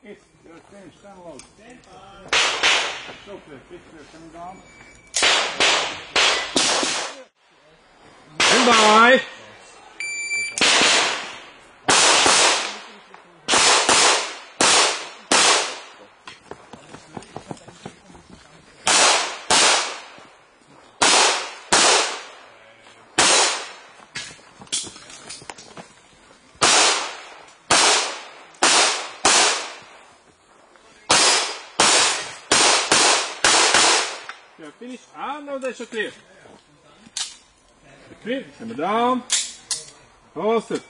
Kiss, you're finished, unload. So clear, coming down. Stand by. You're finished. Now that's clear. Clear. Hammer down. Hold it.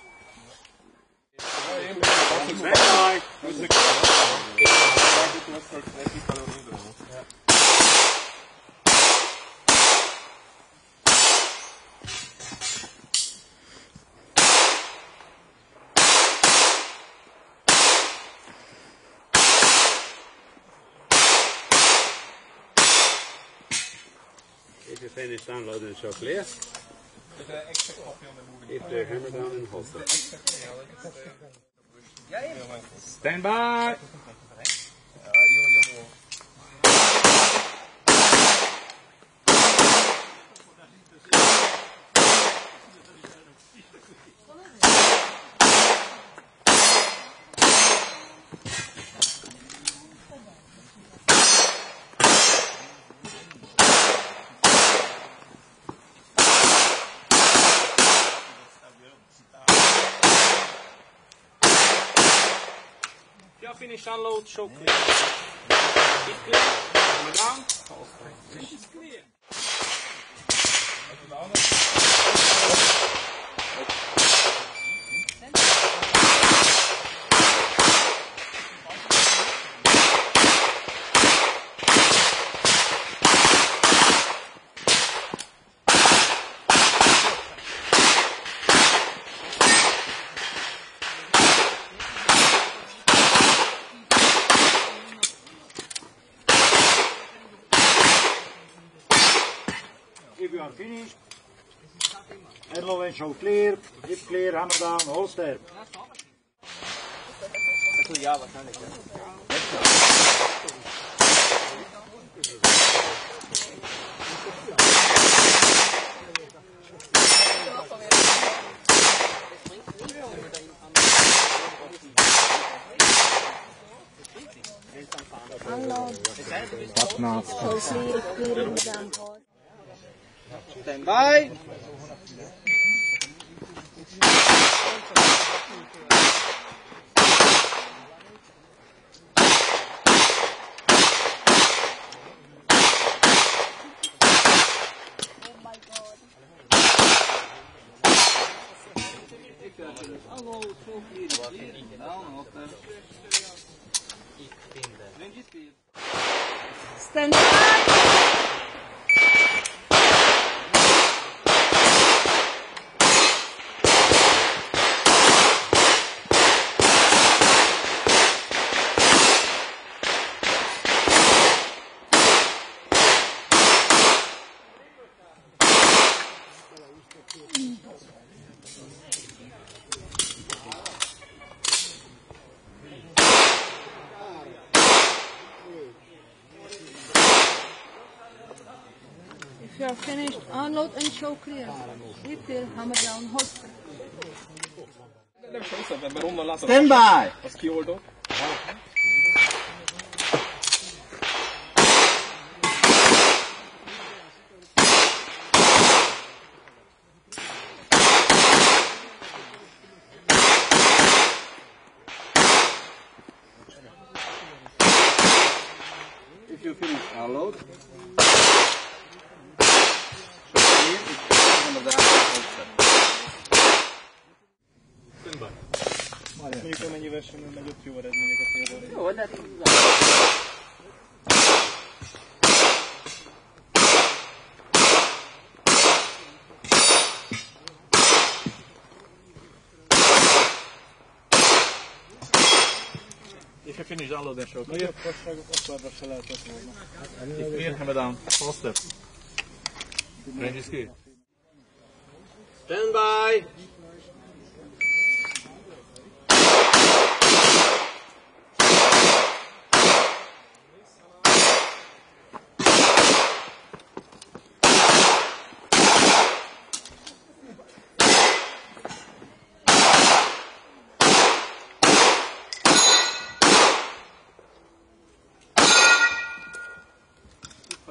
If you finish downloading the show clear, keep the hammer down and hold it. Stand by. Yeah, finish, unload, show clear. Keep clear. Hammer down. This is clear. If you are finished, unload and show clear, grip clear, hammer down, holster. Ja, wahrscheinlich. Stand by. Stand by. If you are finished, unload and show clear. Grip clear, hammer down, holster. Stand by. If you finish, unload. Mondjuk amennyivel sem nagyobb jó eredményeket érni. Jó, de If you finish download and show clear, akkor se lehetett volna. Keep clear, hammer down, holster. Range is clear. Stand by.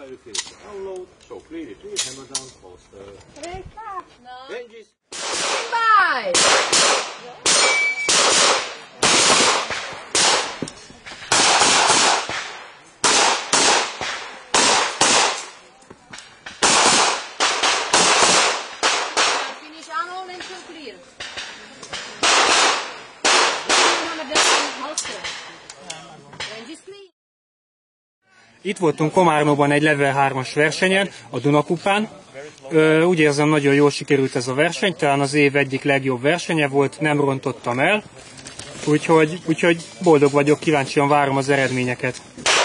if you unload, show clear, hammer down, holster. Hinges. Stand by! Finish, unload and show clear. Hammer down, holster. Hinges clear. Itt voltunk Komárnóban egy Level 3-as versenyen, a Dunakupán. Úgy érzem, nagyon jól sikerült ez a verseny, talán az év egyik legjobb versenye volt, nem rontottam el, úgyhogy boldog vagyok, kíváncsian várom az eredményeket.